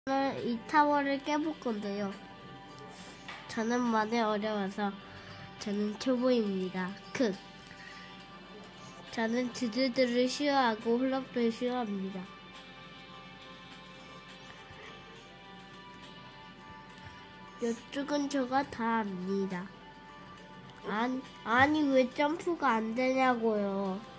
오늘 이 타워를 깨볼 건데요. 저는 많이 어려워서 저는 초보입니다. 저는 드드드를 싫어하고 훌럽도 싫어합니다. 이쪽은 저가 다 압니다. 아니 왜 점프가 안 되냐고요.